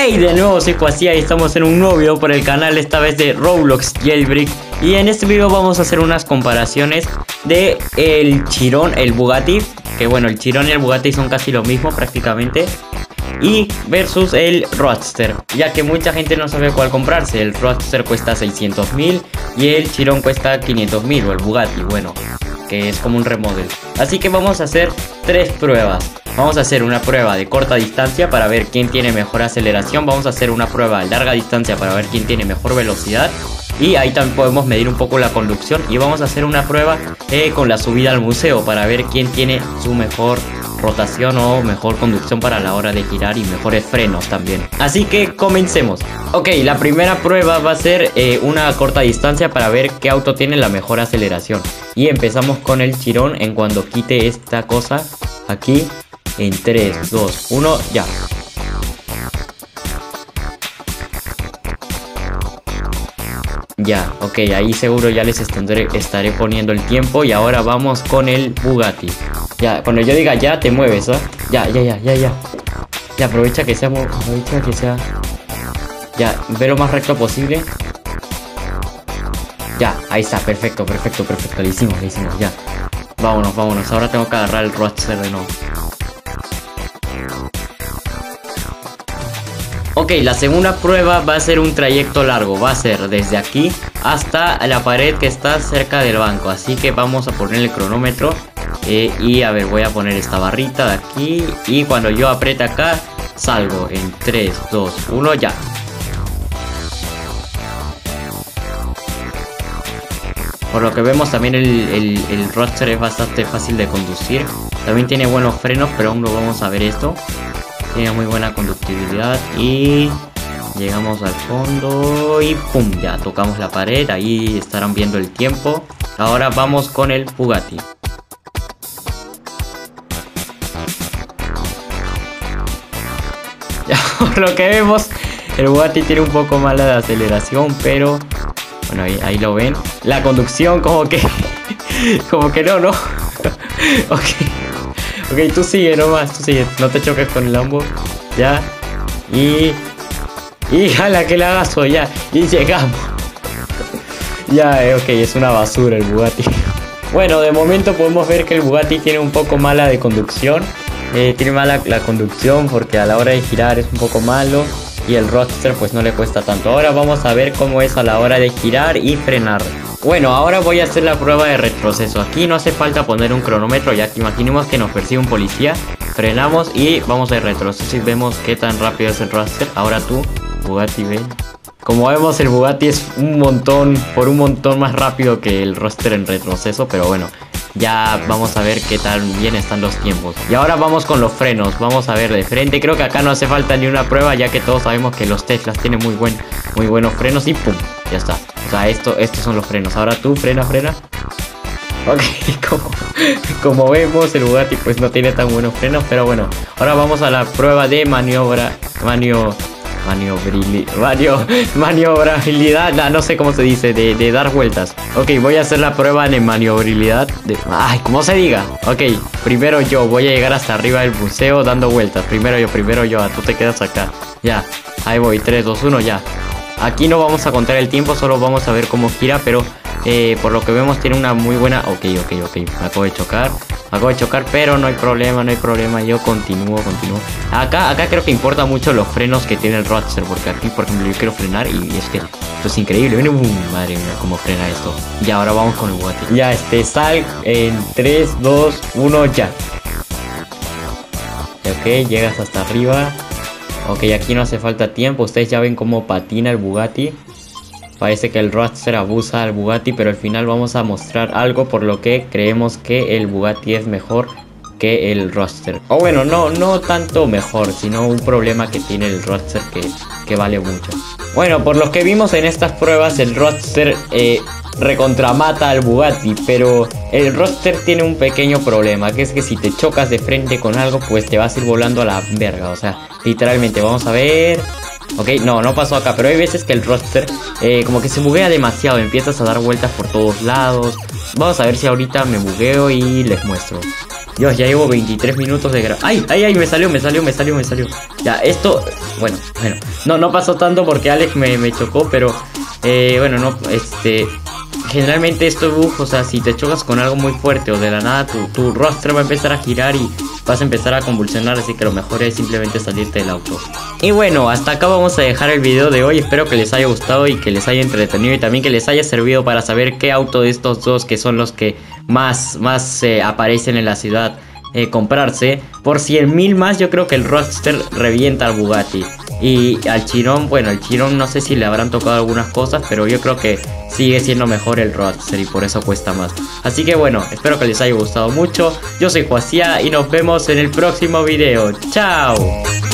Hey, de nuevo soy Cuasía y estamos en un nuevo video por el canal, esta vez de Roblox Jailbreak. Y en este video vamos a hacer unas comparaciones de el Chiron, el Bugatti, que bueno, el Chiron y el Bugatti son casi lo mismo prácticamente, y versus el Roadster, ya que mucha gente no sabe cuál comprarse. El Roadster cuesta 600.000 y el Chiron cuesta 500.000, o el Bugatti, bueno, que es como un remodel. Así que vamos a hacer tres pruebas. Vamos a hacer una prueba de corta distancia para ver quién tiene mejor aceleración. Vamos a hacer una prueba de larga distancia para ver quién tiene mejor velocidad. Y ahí también podemos medir un poco la conducción. Y vamos a hacer una prueba con la subida al museo para ver quién tiene su mejor rotación o mejor conducción para la hora de girar y mejores frenos también. Así que comencemos. Ok, la primera prueba va a ser una corta distancia para ver qué auto tiene la mejor aceleración. Y empezamos con el Chiron en cuando quite esta cosa aquí. En 3, 2, 1, ya. Ya, ok, ahí seguro ya les estaré poniendo el tiempo. Y ahora vamos con el Bugatti. Ya, cuando yo diga ya, te mueves, ¿ah? Ya. Ya, aprovecha que sea. Ya, ve lo más recto posible. Ya, ahí está, perfecto. Le hicimos, ya. Vámonos, ahora tengo que agarrar el Roadster de nuevo. Ok, la segunda prueba va a ser un trayecto largo. Va a ser desde aquí hasta la pared que está cerca del banco. Así que vamos a poner el cronómetro. Y a ver, voy a poner esta barrita de aquí. Y cuando yo apriete acá, salgo en 3, 2, 1, ya. Por lo que vemos también el Roadster es bastante fácil de conducir. También tiene buenos frenos, pero aún no vamos a ver esto. Tiene muy buena conductividad y llegamos al fondo y pum, ya tocamos la pared. Ahí estarán viendo el tiempo. Ahora vamos con el Bugatti. Ya, por lo que vemos, el Bugatti tiene un poco mala de aceleración, pero bueno, ahí lo ven. La conducción como que no. Ok, tú sigue nomás, no te choques con el Lambo. Ya. Y jala que la gaso ya. Y llegamos. Ya, ok, es una basura el Bugatti. Bueno, de momento podemos ver que el Bugatti tiene un poco mala de conducción. Tiene mala la conducción porque a la hora de girar es un poco malo. Y el Roadster pues no le cuesta tanto. Ahora vamos a ver cómo es a la hora de girar y frenar. Bueno, ahora voy a hacer la prueba de retroceso. Aquí no hace falta poner un cronómetro, ya que imaginemos que nos persigue un policía. Frenamos y vamos a retroceso y vemos qué tan rápido es el Roadster. Ahora tú, Bugatti, ven. Como vemos, el Bugatti es un montón más rápido que el Roadster en retroceso, pero bueno, ya vamos a ver qué tan bien están los tiempos. Y ahora vamos con los frenos. Vamos a ver de frente. Creo que acá no hace falta ni una prueba, ya que todos sabemos que los Teslas tienen muy buenos frenos y pum, ya está. O sea, estos son los frenos. Ahora tú, frena. Ok, como vemos, el Bugatti pues no tiene tan buenos frenos, pero bueno. Ahora vamos a la prueba de maniobrabilidad, no sé cómo se dice, de dar vueltas. Ok, voy a hacer la prueba de maniobrabilidad ay, ¿cómo se diga? Ok, primero yo voy a llegar hasta arriba del museo dando vueltas. Primero yo, tú te quedas acá. Ya, ahí voy, 3, 2, 1, ya. Aquí no vamos a contar el tiempo, solo vamos a ver cómo gira, pero por lo que vemos tiene una muy buena. Ok, me acabo de chocar, pero no hay problema, yo continúo. Acá creo que importa mucho los frenos que tiene el Roadster, porque aquí, por ejemplo, yo quiero frenar y es que esto es increíble. Madre mía, cómo frena esto. Ya, ahora vamos con el Bugatti. Ya, sal en 3, 2, 1, ya. Ok, llegas hasta arriba. Ok, aquí no hace falta tiempo. Ustedes ya ven cómo patina el Bugatti. Parece que el Roadster abusa al Bugatti, pero al final vamos a mostrar algo por lo que creemos que el Bugatti es mejor que el Roadster. O bueno, no tanto mejor, sino un problema que tiene el Roadster que vale mucho. Bueno, por lo que vimos en estas pruebas, el Roadster recontramata al Bugatti, pero el Roadster tiene un pequeño problema, que es que si te chocas de frente con algo, pues te vas a ir volando a la verga. O sea, literalmente, vamos a ver. Ok, no pasó acá, pero hay veces que el Roadster como que se buguea demasiado, empiezas a dar vueltas por todos lados. Vamos a ver si ahorita me bugueo y les muestro. Dios, ya llevo 23 minutos de grabación. ¡Ay! Me salió. Ya, esto... Bueno. No pasó tanto porque Alex me chocó, pero... bueno, no, generalmente esto es bug, o sea, si te chocas con algo muy fuerte o de la nada tu rostro va a empezar a girar y vas a empezar a convulsionar, así que lo mejor es simplemente salirte del auto. Y bueno, hasta acá vamos a dejar el video de hoy, espero que les haya gustado y que les haya entretenido y también que les haya servido para saber qué auto de estos dos que son los que más aparecen en la ciudad comprarse. Por 100.000 más yo creo que el Roadster revienta al Bugatti. Y al Chiron, bueno, el Chiron no sé si le habrán tocado algunas cosas, pero yo creo que sigue siendo mejor el Roadster y por eso cuesta más. Así que bueno, espero que les haya gustado mucho. Yo soy Joacía y nos vemos en el próximo video. ¡Chao!